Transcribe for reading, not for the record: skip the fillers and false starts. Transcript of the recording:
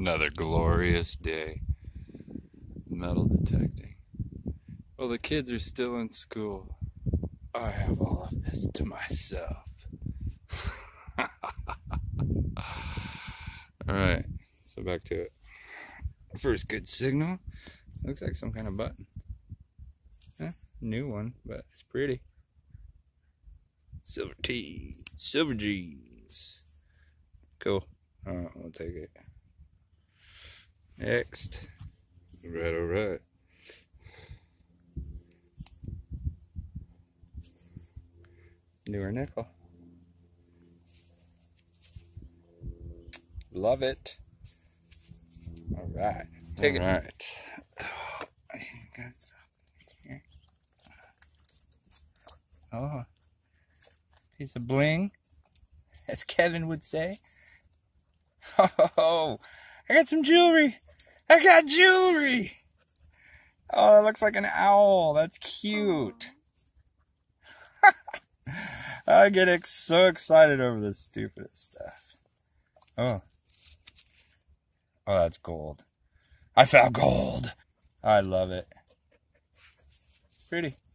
Another glorious day. Metal detecting. Well, the kids are still in school. I have all of this to myself. Alright, so back to it. First good signal. Looks like some kind of button. New one, but it's pretty. Silver T, silver G's. Cool. Alright, we'll take it. Next. Alright. Newer nickel. Love it. Alright. Take it. Alright. Oh, I got something here. Oh. Piece of bling, as Kevin would say. Oh, I got some jewelry. I got jewelry. Oh, that looks like an owl. That's cute. I get so excited over this stupid stuff. Oh. Oh, that's gold. I found gold. I love it. Pretty.